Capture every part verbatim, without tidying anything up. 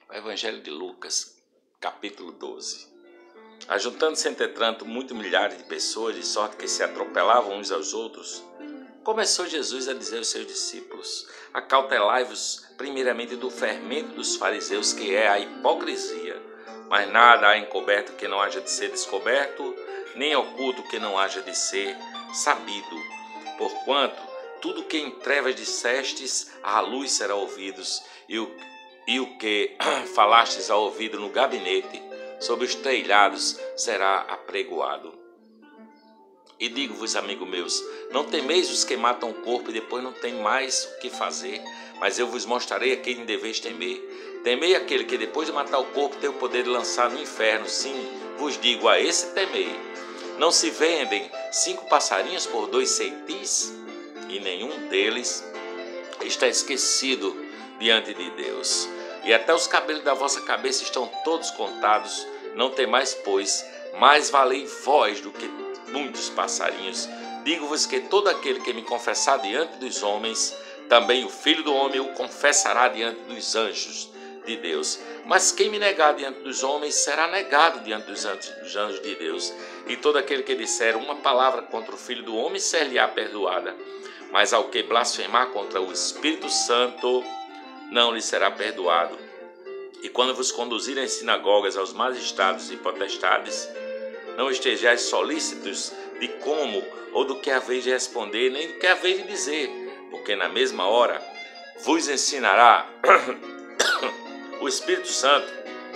O Evangelho de Lucas, capítulo doze. Ajuntando-se entretanto muitos milhares de pessoas, de sorte que se atropelavam uns aos outros, começou Jesus a dizer aos seus discípulos: acautelai-vos primeiramente do fermento dos fariseus, que é a hipocrisia. Mas nada há encoberto que não haja de ser descoberto, nem oculto que não haja de ser sabido. Porquanto tudo que em trevas dissestes, à luz será ouvidos, e o, e o que falastes ao ouvido no gabinete, sobre os telhados será apregoado. E digo-vos, amigos meus, não temeis os que matam o corpo e depois não tem mais o que fazer, mas eu vos mostrarei a quem deveis temer. Temei aquele que depois de matar o corpo tem o poder de lançar no inferno. Sim, vos digo, a esse temei. Não se vendem cinco passarinhos por dois ceitis? E nenhum deles está esquecido diante de Deus. E até os cabelos da vossa cabeça estão todos contados. Não temais, pois, mais valei vós do que muitos passarinhos. Digo-vos que todo aquele que me confessar diante dos homens, também o Filho do Homem o confessará diante dos anjos de Deus. Mas quem me negar diante dos homens, será negado diante dos anjos de Deus. E todo aquele que disser uma palavra contra o Filho do Homem, ser-lhe-á perdoada. Mas ao que blasfemar contra o Espírito Santo, não lhe será perdoado. E quando vos conduzirem às sinagogas, aos magistrados e potestades, não estejais solícitos de como ou do que haveis de responder, nem do que haveis de dizer, porque na mesma hora vos ensinará o Espírito Santo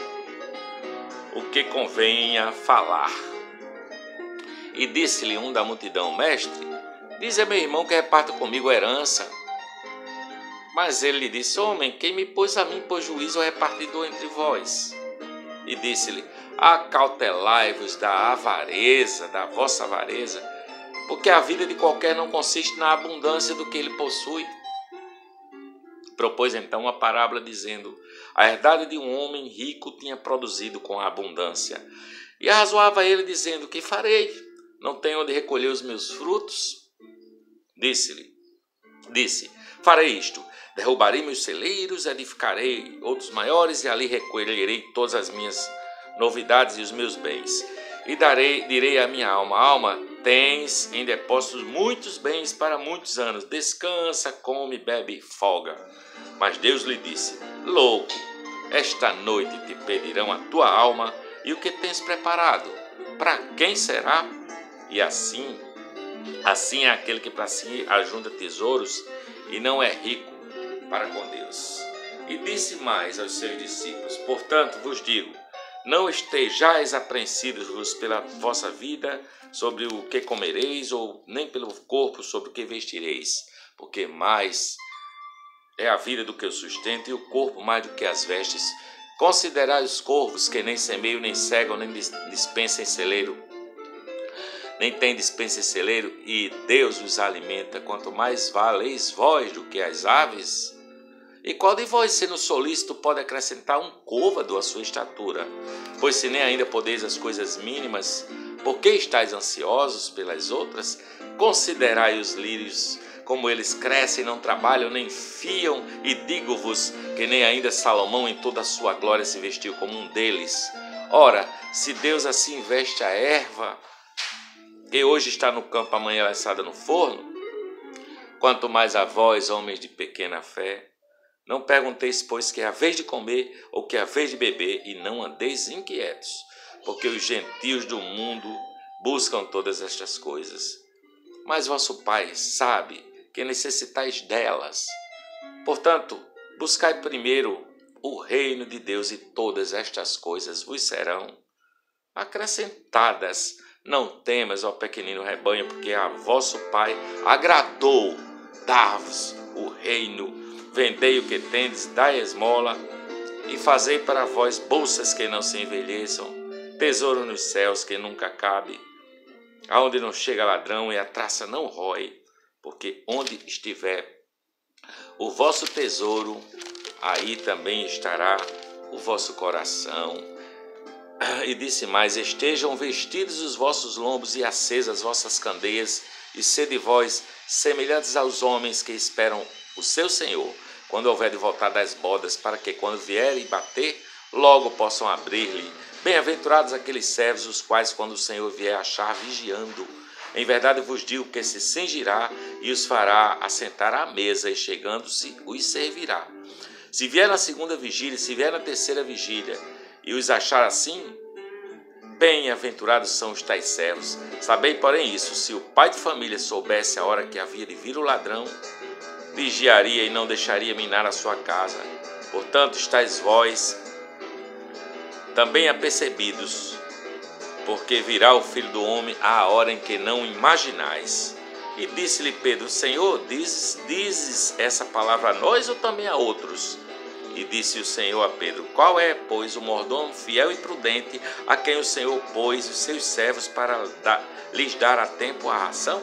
o que convenha falar. E disse-lhe um da multidão: Mestre, diz a meu irmão que reparta comigo a herança. Mas ele lhe disse: Homem, quem me pôs a mim por juízo ou repartidor entre vós? E disse-lhe: acautelai-vos da avareza, da vossa avareza, porque a vida de qualquer não consiste na abundância do que ele possui. Propôs então uma parábola dizendo: a herdade de um homem rico tinha produzido com abundância. E arrazoava ele dizendo: que farei? Não tenho onde recolher os meus frutos? Disse-lhe, disse, farei isto: derrubarei meus celeiros, edificarei outros maiores, e ali recolherei todas as minhas novidades e os meus bens. E darei, direi à minha alma: alma, tens em depósitos muitos bens para muitos anos. Descansa, come, bebe e folga. Mas Deus lhe disse: louco, esta noite te pedirão a tua alma, e o que tens preparado, para quem será? E assim, assim é aquele que para si ajunta tesouros e não é rico para com Deus. E disse mais aos seus discípulos: portanto vos digo, não estejais apreensivos pela vossa vida, sobre o que comereis, ou nem pelo corpo, sobre o que vestireis, porque mais é a vida do que o sustento, e o corpo mais do que as vestes. Considerai os corvos, que nem semeiam, nem cegam, nem dispensam em celeiro, nem tem dispensa em celeiro, e Deus os alimenta. Quanto mais valeis vós do que as aves? E qual de vós, sendo solícito, pode acrescentar um côvado à sua estatura? Pois se nem ainda podeis as coisas mínimas, por que estáis ansiosos pelas outras? Considerai os lírios, como eles crescem, não trabalham, nem fiam, e digo-vos que nem ainda Salomão em toda a sua glória se vestiu como um deles. Ora, se Deus assim veste a erva, que hoje está no campo, amanhã lançada no forno, quanto mais a vós, homens de pequena fé. Não pergunteis, pois, que é a vez de comer ou que é a vez de beber, e não andeis inquietos, porque os gentios do mundo buscam todas estas coisas. Mas vosso Pai sabe que necessitais delas. Portanto, buscai primeiro o reino de Deus, e todas estas coisas vos serão acrescentadas. Não temas, ó pequenino rebanho, porque a vosso Pai agradou dar-vos o reino. Vendei o que tendes, dai esmola, e fazei para vós bolsas que não se envelheçam, tesouro nos céus que nunca cabe, aonde não chega ladrão e a traça não rói, porque onde estiver o vosso tesouro, aí também estará o vosso coração. E disse mais: estejam vestidos os vossos lombos e acesas as vossas candeias, e sede vós semelhantes aos homens que esperam o seu Senhor, quando houver de voltar das bodas, para que quando vier e bater, logo possam abrir-lhe. Bem-aventurados aqueles servos, os quais, quando o Senhor vier, achar vigiando. Em verdade vos digo que se cingirá e os fará assentar à mesa, e chegando-se, os servirá. Se vier na segunda vigília, se vier na terceira vigília, e os achar assim, bem-aventurados são os tais servos. Sabei, porém, isso: se o pai de família soubesse a hora que havia de vir o ladrão, vigiaria e não deixaria minar a sua casa. Portanto, estáis vós também apercebidos, porque virá o Filho do Homem à hora em que não imaginais. E disse-lhe Pedro: Senhor, dizes, dizes essa palavra a nós ou também a outros? E disse o Senhor a Pedro: Qual é, pois, o mordomo fiel e prudente, a quem o Senhor pôs os seus servos para dar, lhes dar a tempo a ração?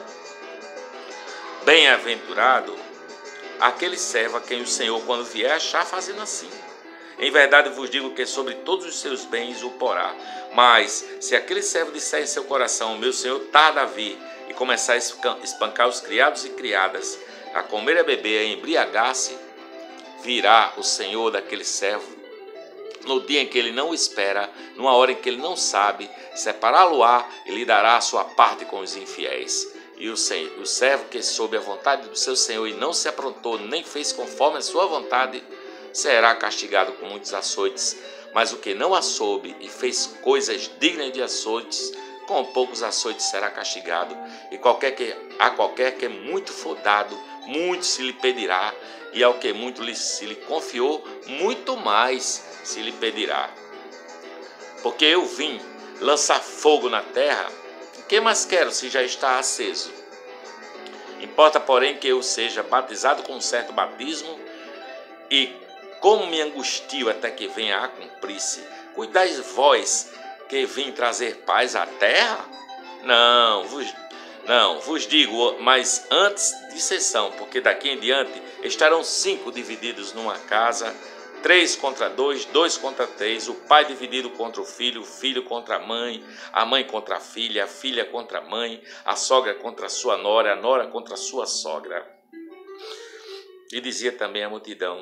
Bem-aventurado aquele servo a quem o Senhor, quando vier, achar fazendo assim. Em verdade vos digo que sobre todos os seus bens o porá. Mas, se aquele servo disser em seu coração: Meu Senhor tarda a vir, e começar a espancar os criados e criadas, a comer e a beber, a embriagar-se, virá o Senhor daquele servo, no dia em que ele não espera, numa hora em que ele não sabe, separá-lo-á e lhe dará a sua parte com os infiéis. E o, senhor, o servo que soube a vontade do seu Senhor e não se aprontou, nem fez conforme a sua vontade, será castigado com muitos açoites. Mas o que não a soube e fez coisas dignas de açoites, com poucos açoites será castigado. E qualquer que, a qualquer que é muito for dado, muito se lhe pedirá, e ao que muito lhe, se lhe confiou, muito mais se lhe pedirá. Porque eu vim lançar fogo na terra, o que mais quero se já está aceso? Importa, porém, que eu seja batizado com um certo batismo, e como me angustio até que venha a cumprir-se, cuidais vós que vim trazer paz à terra? Não, vos, não, vos digo, mas antes de sessão, porque daqui em diante estarão cinco divididos numa casa, três contra dois, dois contra três, o pai dividido contra o filho, o filho contra a mãe, a mãe contra a filha, a filha contra a mãe, a sogra contra a sua nora, a nora contra a sua sogra. E dizia também a multidão: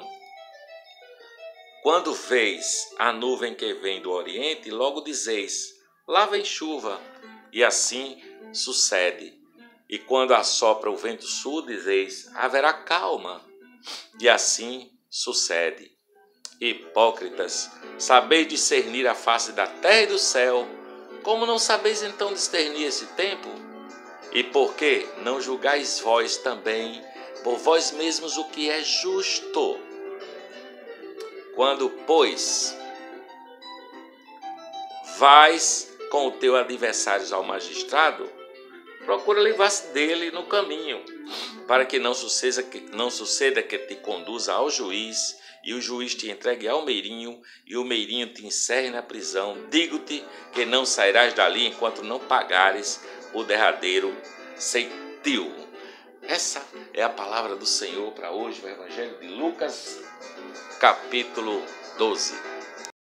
Quando veis a nuvem que vem do oriente, logo dizeis: lá vem chuva, e assim sucede. E quando assopra o vento sul, dizeis: haverá calma, e assim sucede. Hipócritas, sabeis discernir a face da terra e do céu, como não sabeis então discernir esse tempo? E por que não julgais vós também por vós mesmos o que é justo? Quando, pois, vais com o teu adversário ao magistrado, procura livrar-se dele no caminho, para que não suceda que, não suceda que te conduza ao juiz, e o juiz te entregue ao meirinho, e o meirinho te encerre na prisão. Digo-te que não sairás dali enquanto não pagares o derradeiro ceitil. Essa é a palavra do Senhor para hoje, o Evangelho de Lucas, capítulo doze.